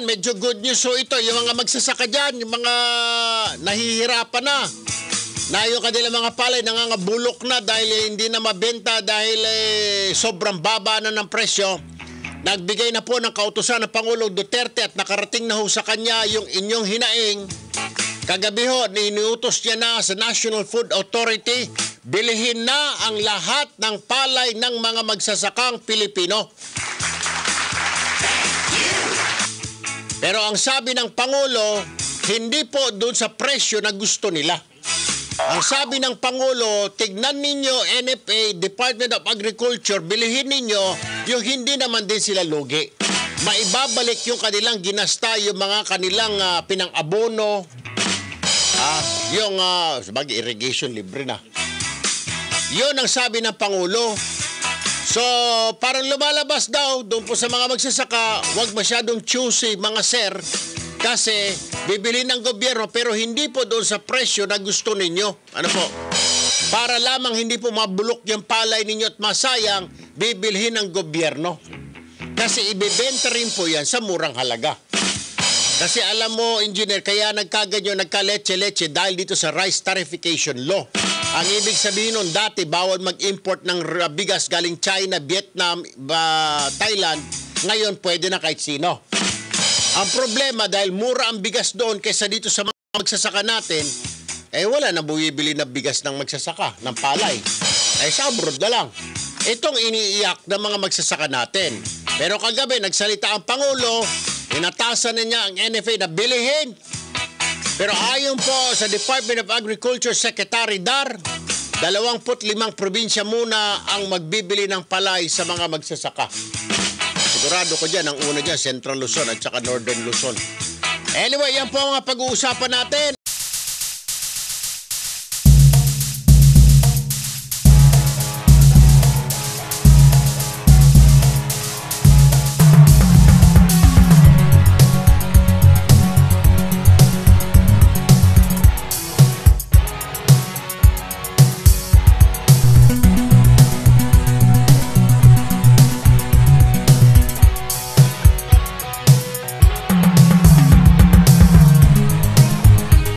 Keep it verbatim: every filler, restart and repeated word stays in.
medyo good news so ito. Yung mga magsasaka dyan, yung mga nahihirapan na, na yung kanilang mga palay nangangabulok na dahil eh, hindi na mabenta dahil eh, sobrang baba na ng presyo. Nagbigay na po ng kautusan ng Pangulong Duterte at nakarating na ho sa kanya yung inyong hinaing. Kagabi ho, iniutos niya na sa National Food Authority, bilihin na ang lahat ng palay ng mga magsasakang Pilipino. Pero ang sabi ng Pangulo, hindi po doon sa presyo na gusto nila. Ang sabi ng Pangulo, tignan ninyo N F A, Department of Agriculture, bilihin ninyo yung hindi naman din sila lugi. Maibabalik yung kanilang ginasta, yung mga kanilang uh, pinang-abono, ah, yung uh, sabagay, irrigation libre na. Yun ang sabi ng Pangulo. So, parang lumalabas daw doon po sa mga magsasaka, huwag masyadong choosy mga sir, kasi bibili ng gobyerno pero hindi po doon sa presyo na gusto ninyo. Ano po? Para lamang hindi po mabulok yung palay ninyo at masayang, bibilhin ng gobyerno. Kasi ibebenta rin po yan sa murang halaga. Kasi alam mo, engineer, kaya nagkaganyo, nagka-leche-leche dahil dito sa rice tarification law. Ang ibig sabihin nun, dati bawal mag-import ng bigas galing China, Vietnam, uh, Thailand. Ngayon, pwede na kahit sino. Ang problema, dahil mura ang bigas doon kaysa dito sa mga magsasaka natin, eh wala na bumibili na bigas ng magsasaka, ng palay. Eh sa abroad na lang. Itong iniiyak ng mga magsasaka natin. Pero kagabi, nagsalita ang Pangulo, inatasan na niya ang N F A na bilihin. Pero ayon po sa Department of Agriculture Secretary Dar, dalawamput limang probinsya muna ang magbibili ng palay sa mga magsasaka. Sigurado ko dyan, ang una dyan, Central Luzon at saka Northern Luzon. Anyway, yan po ang mga pag-uusapan natin.